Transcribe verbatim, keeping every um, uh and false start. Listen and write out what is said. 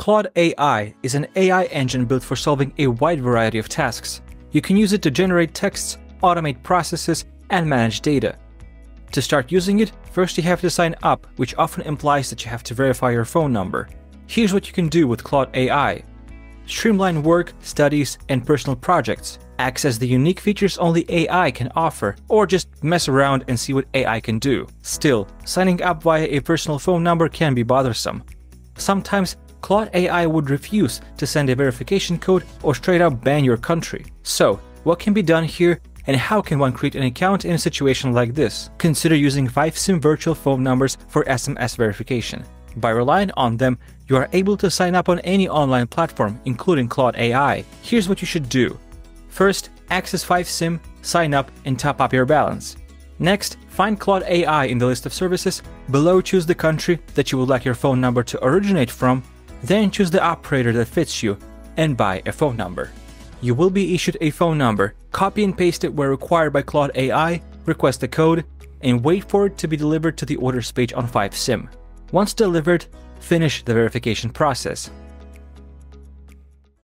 Claude A I is an A I engine built for solving a wide variety of tasks. You can use it to generate texts, automate processes, and manage data. To start using it, first you have to sign up, which often implies that you have to verify your phone number. Here's what you can do with Claude A I. Streamline work, studies, and personal projects. Access the unique features only A I can offer, or just mess around and see what A I can do. Still, signing up via a personal phone number can be bothersome. Sometimes, Claude A I would refuse to send a verification code or straight up ban your country. So, what can be done here, and how can one create an account in a situation like this? Consider using five SIM virtual phone numbers for S M S verification. By relying on them, you are able to sign up on any online platform, including Claude A I. Here's what you should do. First, access five SIM, sign up, and top up your balance. Next, find Claude A I in the list of services. Below, choose the country that you would like your phone number to originate from. Then choose the operator that fits you and buy a phone number. You will be issued a phone number. Copy and paste it where required by Claude A I, request the code, and wait for it to be delivered to the orders page on five SIM. Once delivered, finish the verification process.